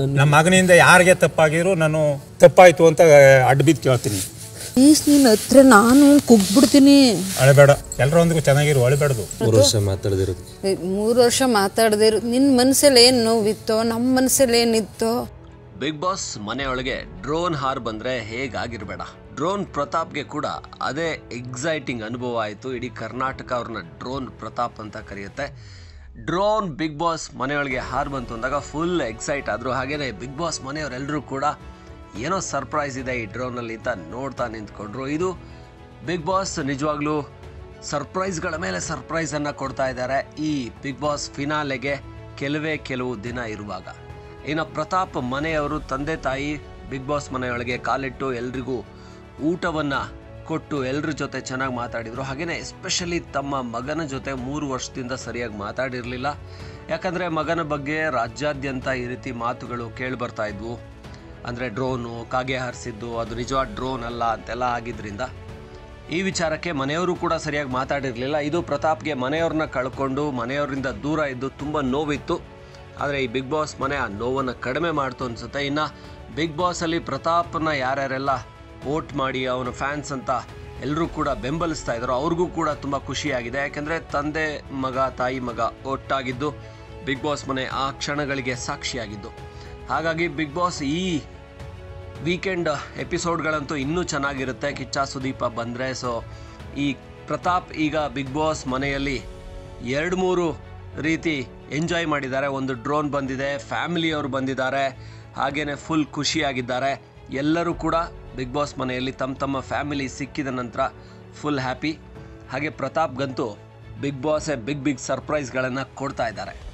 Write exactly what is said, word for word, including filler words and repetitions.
ನಮ್ಮ ಮಗನಿಂದ ಯಾರಿಗೆ ತಪ್ಪಾಗಿರೋ ನಾನು ತಪ್ಪಾಯ್ತು ಅಂತ ಅಡ್ಬಿದ್ದು ಕೇಳ್ತೀನಿ. ಪ್ಲೀಸ್ ನಿನ್ನ ಹತ್ರ ನಾನು ಕುಗ್ಬಿಡ್ತೀನಿ. ಅಳಬೇಡ, ಎಲ್ಲರೊಂದಿಗೂ ಚೆನ್ನಾಗಿರು, ಅಳಬೇಡದು. ಮೂರು ವರ್ಷ ಮಾತಾಡದಿರೋದು ಮೂರು ವರ್ಷ ಮಾತಾಡದೇ ಇರೋ ನಿನ್ನ ಮನಸ್ಸಲ್ಲಿ ಏನು ನೋವಿತ್ತೋ ನಮ್ಮ ಮನಸ್ಸಲ್ಲಿ ಏನಿತ್ತೋ. ಬಿಗ್ ಬಾಸ್ ಮನೆಯೊಳಗೆ ಡ್ರೋನ್ ಹಾರ್ ಬಂದರೆ ಹೇಗಾಗಿರಬೇಡ. ಡ್ರೋನ್ ಪ್ರತಾಪ್ಗೆ ಕೂಡ ಅದೇ ಎಕ್ಸೈಟಿಂಗ್ ಅನುಭವ ಆಯಿತು. ಇಡೀ ಕರ್ನಾಟಕ ಅವ್ರನ್ನ ಡ್ರೋನ್ ಪ್ರತಾಪ್ ಅಂತ ಕರೆಯುತ್ತೆ. ಡ್ರೋನ್ ಬಿಗ್ ಬಾಸ್ ಮನೆಯೊಳಗೆ ಹಾರ್ ಬಂತು ಅಂದಾಗ ಫುಲ್ ಎಕ್ಸೈಟ್ ಆದರು. ಹಾಗೆಯೇ ಬಿಗ್ ಬಾಸ್ ಮನೆಯವರೆಲ್ಲರೂ ಕೂಡ ಏನೋ ಸರ್ಪ್ರೈಸ್ ಇದೆ ಈ ಡ್ರೋನಲ್ಲಿ ಅಂತ ನೋಡ್ತಾ ನಿಂತ್ಕೊಂಡ್ರು. ಇದು ಬಿಗ್ ಬಾಸ್ ನಿಜವಾಗ್ಲೂ ಸರ್ಪ್ರೈಸ್ಗಳ ಮೇಲೆ ಸರ್ಪ್ರೈಸನ್ನು ಕೊಡ್ತಾ ಇದ್ದಾರೆ ಈ ಬಿಗ್ ಬಾಸ್ ಫಿನಾಲೆಗೆ ಕೆಲವೇ ಕೆಲವು ದಿನ ಇರುವಾಗ. ಇನ್ನು ಪ್ರತಾಪ್ ಮನೆಯವರು ತಂದೆ ತಾಯಿ ಬಿಗ್ ಬಾಸ್ ಮನೆಯೊಳಗೆ ಕಾಲಿಟ್ಟು ಎಲ್ರಿಗೂ ಊಟವನ್ನು ಕೊಟ್ಟು ಎಲ್ಲರ ಜೊತೆ ಚೆನ್ನಾಗಿ ಮಾತಾಡಿದರು. ಹಾಗೆಯೇ ಎಸ್ಪೆಷಲಿ ತಮ್ಮ ಮಗನ ಜೊತೆ ಮೂರು ವರ್ಷದಿಂದ ಸರಿಯಾಗಿ ಮಾತಾಡಿರಲಿಲ್ಲ. ಯಾಕಂದರೆ ಮಗನ ಬಗ್ಗೆ ರಾಜ್ಯಾದ್ಯಂತ ಈ ರೀತಿ ಮಾತುಗಳು ಕೇಳಿ ಬರ್ತಾ ಇದ್ವು. ಅಂದರೆ ಡ್ರೋನು ಕಾಗೆ ಹಾರಿಸಿದ್ದು ಅದು ನಿಜವಾದ ಡ್ರೋನ್ ಅಲ್ಲ ಅಂತೆಲ್ಲ ಆಗಿದ್ದರಿಂದ ಈ ವಿಚಾರಕ್ಕೆ ಮನೆಯವರು ಕೂಡ ಸರಿಯಾಗಿ ಮಾತಾಡಿರಲಿಲ್ಲ. ಇದು ಪ್ರತಾಪ್ಗೆ ಮನೆಯವ್ರನ್ನ ಕಳ್ಕೊಂಡು ಮನೆಯವರಿಂದ ದೂರ ಇದ್ದು ತುಂಬ ನೋವಿತ್ತು. ಆದರೆ ಈ ಬಿಗ್ ಬಾಸ್ ಮನೆ ಆ ನೋವನ್ನು ಕಡಿಮೆ ಮಾಡ್ತು ಅನಿಸುತ್ತೆ. ಇನ್ನು ಬಿಗ್ ಬಾಸಲ್ಲಿ ಪ್ರತಾಪ್ನ ಯಾರ್ಯಾರೆಲ್ಲ ವೋಟ್ ಮಾಡಿ ಅವನ ಫ್ಯಾನ್ಸ್ ಅಂತ ಎಲ್ಲರೂ ಕೂಡ ಬೆಂಬಲಿಸ್ತಾ ಇದ್ರು ಅವ್ರಿಗೂ ಕೂಡ ತುಂಬ ಖುಷಿಯಾಗಿದೆ. ಯಾಕೆಂದರೆ ತಂದೆ ಮಗ ತಾಯಿ ಮಗ ಒಟ್ಟಾಗಿದ್ದು ಬಿಗ್ ಬಾಸ್ ಮನೆ ಆ ಕ್ಷಣಗಳಿಗೆ ಸಾಕ್ಷಿಯಾಗಿದ್ದು. ಹಾಗಾಗಿ ಬಿಗ್ ಬಾಸ್ ಈ ವೀಕೆಂಡ್ ಎಪಿಸೋಡ್ಗಳಂತೂ ಇನ್ನೂ ಚೆನ್ನಾಗಿರುತ್ತೆ ಕಿಚ್ಚ ಸುದೀಪ ಬಂದರೆ. ಸೊ ಈ ಪ್ರತಾಪ್ ಈಗ ಬಿಗ್ ಬಾಸ್ ಮನೆಯಲ್ಲಿ ಎರಡು ಮೂರು ರೀತಿ ಎಂಜಾಯ್ ಮಾಡಿದ್ದಾರೆ. ಒಂದು ಡ್ರೋನ್ ಬಂದಿದೆ, ಫ್ಯಾಮಿಲಿಯವರು ಬಂದಿದ್ದಾರೆ, ಹಾಗೆಯೇ ಫುಲ್ ಖುಷಿಯಾಗಿದ್ದಾರೆ. ಎಲ್ಲರೂ ಕೂಡ ಬಿಗ್ ಬಾಸ್ ಮನೆಯಲ್ಲಿ ತಮ್ಮ ತಮ್ಮ ಫ್ಯಾಮಿಲಿ ಸಿಕ್ಕಿದ ನಂತರ ಫುಲ್ ಹ್ಯಾಪಿ. ಹಾಗೆ ಪ್ರತಾಪ್ಗಂತೂ ಬಿಗ್ ಬಾಸೇ ಬಿಗ್ ಬಿಗ್ ಸರ್ಪ್ರೈಸ್ಗಳನ್ನು ಕೊಡ್ತಾ ಇದ್ದಾರೆ.